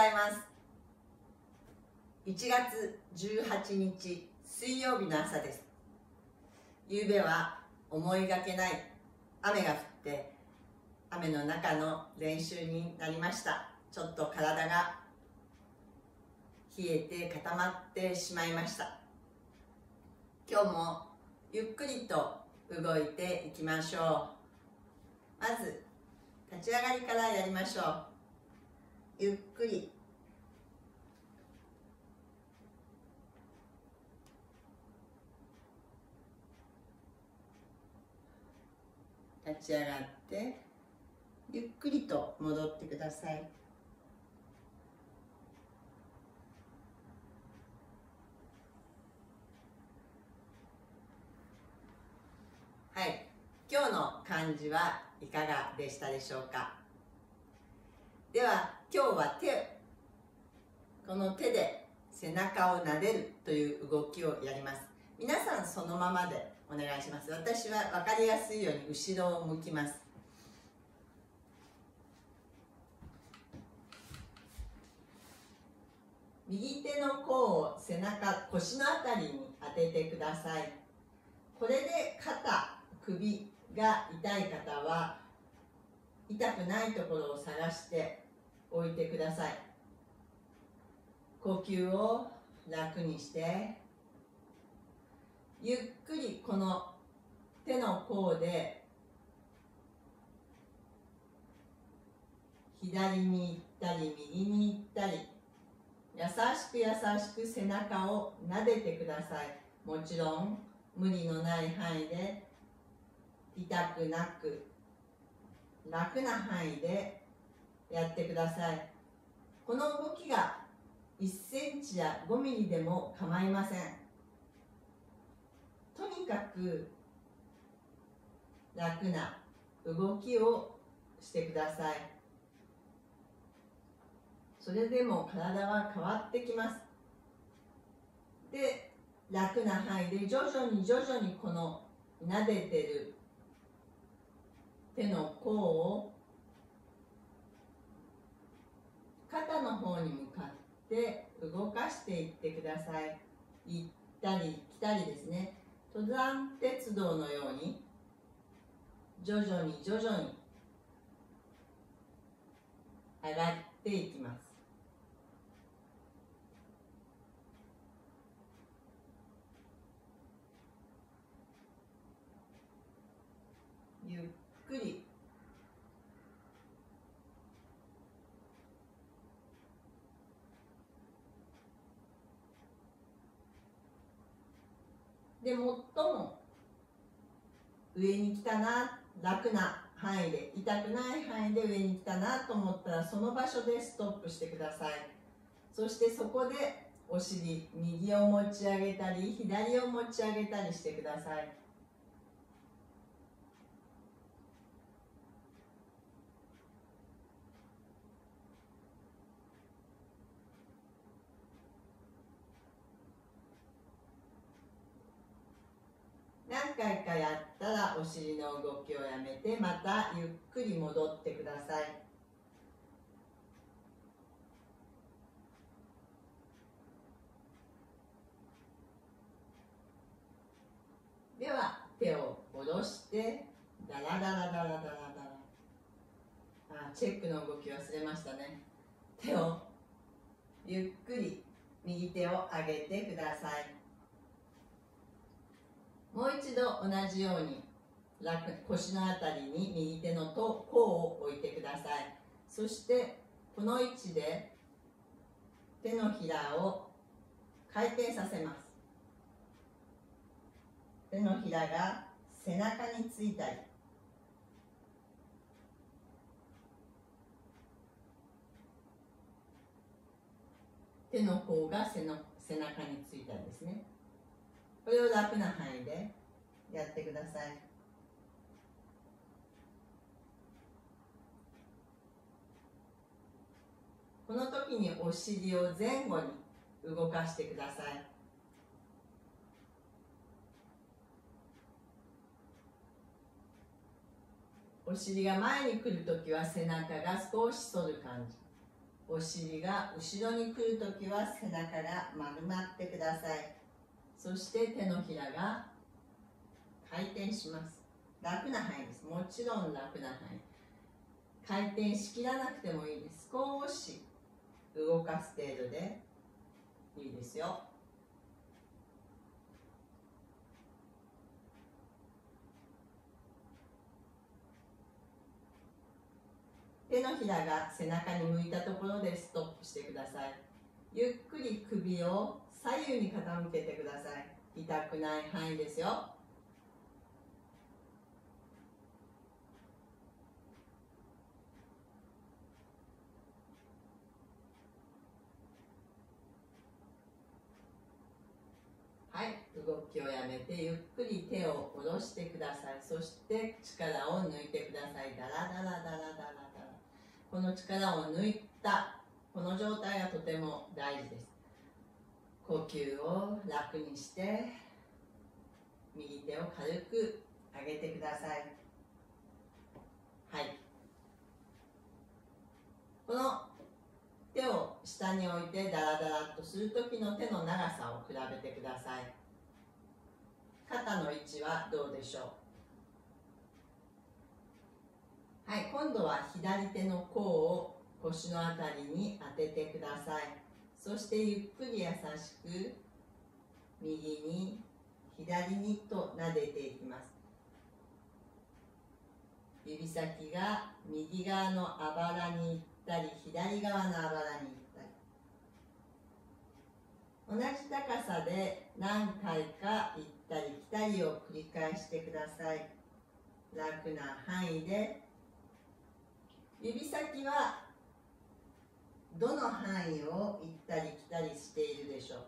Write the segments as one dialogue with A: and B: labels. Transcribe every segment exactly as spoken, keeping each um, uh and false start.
A: ざいます。いちがつじゅうはちにち水曜日の朝です。ゆうべは思いがけない雨が降って雨の中の練習になりました。ちょっと体が冷えて固まってしまいました。今日もゆっくりと動いていきましょう。まず立ち上がりからやりましょう。ゆっくり立ち上がってゆっくりと戻ってください。はい、今日の漢字はいかがでしたでしょうか。では今日は手、この手で背中を撫でるという動きをやります。皆さんそのままでお願いします。私は分かりやすいように後ろを向きます。右手の甲を背中、腰のあたりに当ててください。これで肩、首が痛い方は痛くないところを探しておいてください。呼吸を楽にしてゆっくりこの手の甲で左に行ったり右に行ったり、優しく優しく背中を撫でてください。もちろん無理のない範囲で痛くなく楽な範囲でやってください。この動きがいっセンチやごミリでも構いません。とにかく楽な動きをしてください。それでも体は変わってきます。で、楽な範囲で徐々に徐々にこの撫でてる手の甲を肩の方に向かって動かしていってください。行ったり来たりですね。登山鉄道のように徐々に徐々に上がっていきます。ゆっくりで、最も上に来たな、楽な範囲で、痛くない範囲で上に来たなと思ったらその場所でストップしてください。そしてそこでお尻、右を持ち上げたり左を持ち上げたりしてください。何回かやったらお尻の動きをやめてまたゆっくり戻ってください。では手を下ろしてダラダラダラダラダラ、あ、チェックの動き忘れましたね。手をゆっくり右手を上げてください。もう一度同じように腰のあたりに右手の甲を置いてください。そしてこの位置で手のひらを回転させます。手のひらが背中についたり手の甲が背の背中についたりですね。これを楽な範囲でやってください。この時にお尻を前後に動かしてください。お尻が前に来るときは背中が少し反る感じ。 お尻が後ろに来るときは背中が丸まってください。そして手のひらが回転します。楽な範囲です。もちろん楽な範囲。回転しきらなくてもいいです。少し動かす程度でいいですよ。手のひらが背中に向いたところでストップしてください。ゆっくり首を左右に傾けてください。痛くない範囲ですよ。はい、動きをやめてゆっくり手を下ろしてください。そして力を抜いてください。ダラダラダラダラダラ。この力を抜いたこの状態がとても大事です。呼吸を楽にして右手を軽く上げてください。はい、この手を下に置いてダラダラっとする時の手の長さを比べてください。肩の位置はどうでしょう。はい、今度は左手の甲を腰のあたりに当ててください。そしてゆっくり優しく右に左にと撫でていきます。指先が右側のあばらに行ったり左側のあばらに行ったり、同じ高さで何回か行ったり来たりを繰り返してください。楽な範囲で指先はどの範囲を行ったり来たりしているでしょう。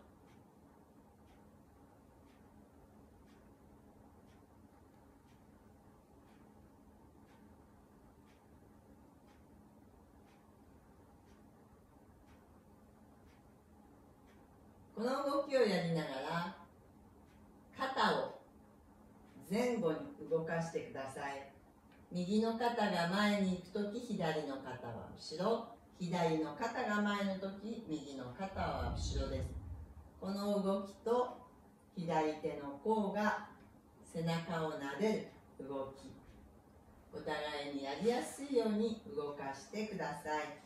A: この動きをやりながら肩を前後に動かしてください。右の肩が前に行くとき左の肩は後ろ、左の肩が前のとき右の肩は後ろです。この動きと左手の甲が背中を撫でる動き、お互いにやりやすいように動かしてください。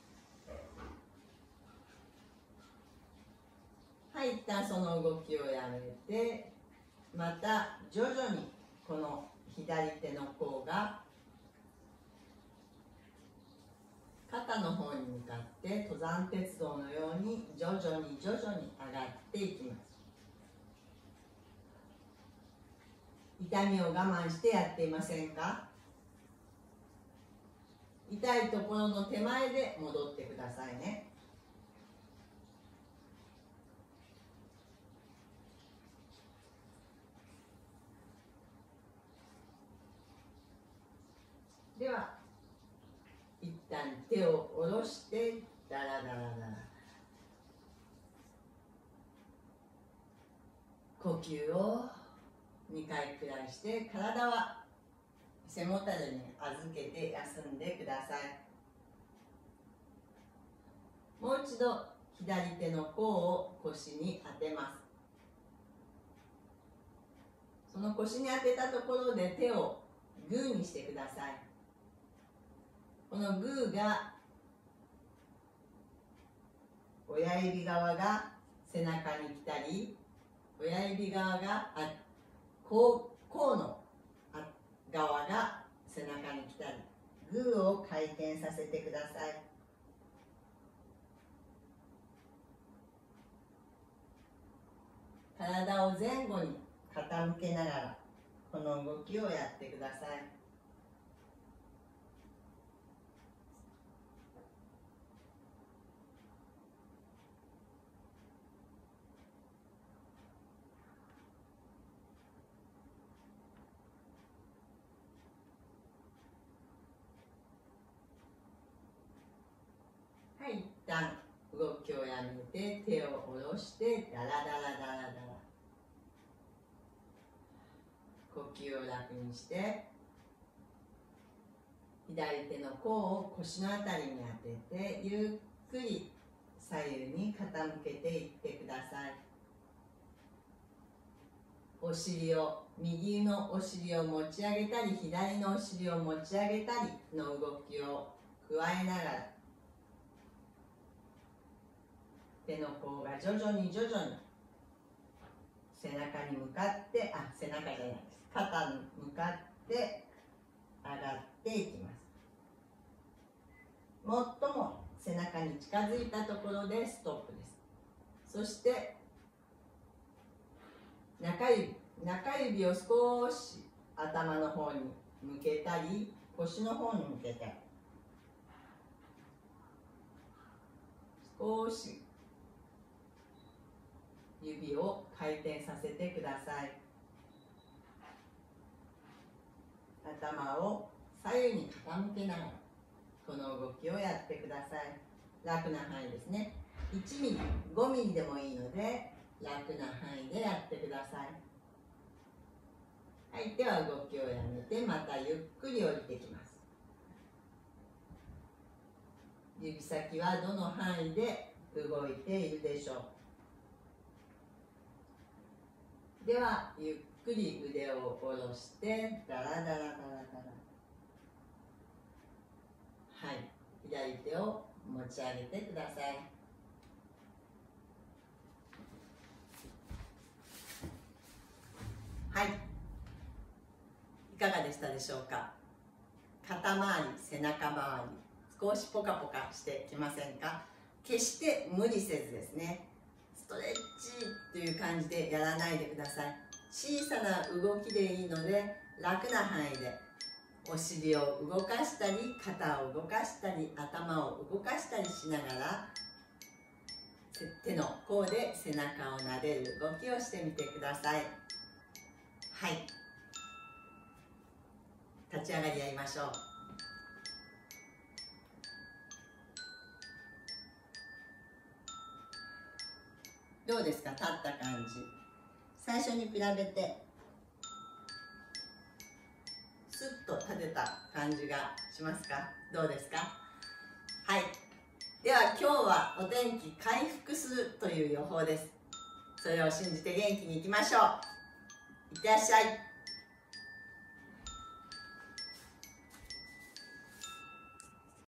A: はい、一旦その動きをやめて、また徐々にこの左手の甲が肩の方に向かって登山鉄道のように徐々に徐々に上がっていきます。痛みを我慢してやっていませんか？痛いところの手前で戻ってくださいね。では一旦手を下ろしてダラダラダラ、呼吸をにかいくらいして体は背もたれに預けて休んでください。もう一度左手の甲を腰に当てます。その腰に当てたところで手をグーにしてください。このグーが親指側が背中に来たり、親指側があ甲甲の側が背中に来たり、グーを回転させてください。体を前後に傾けながらこの動きをやってください。はい、一旦動きをやめて手を下ろしてダラダラダラダラ、呼吸を楽にして左手の甲を腰のあたりに当ててゆっくり左右に傾けていってください。お尻を、右のお尻を持ち上げたり左のお尻を持ち上げたりの動きを加えながら、手の甲が徐々に徐々に背中に向かって、あ、背中じゃないです、肩に向かって上がっていきます。最も背中に近づいたところでストップです。そして中指、中指を少し頭の方に向けたり腰の方に向けたり、少し指を回転させてください。頭を左右に傾けながらこの動きをやってください。楽な範囲ですね。いちミリ、ごミリでもいいので楽な範囲でやってください。はい、では動きをやめてまたゆっくり降りてきます。指先はどの範囲で動いているでしょう。ではゆっくり腕を下ろしてダラダラダラダラ、はい、左手を持ち上げてください。はい、いかがでしたでしょうか。肩周り、背中周り、少しポカポカしてきませんか。決して無理せずですね、ストレッチという感じでやらないでください。小さな動きでいいので楽な範囲でお尻を動かしたり肩を動かしたり頭を動かしたりしながら手の甲で背中を撫でる動きをしてみてください。はい、立ち上がりやりましょう。どうですか、立った感じ。最初に比べてスッと立てた感じがしますか。どうですか。はい、では今日はお天気回復するという予報です。それを信じて元気にいきましょう。いってらっしゃい。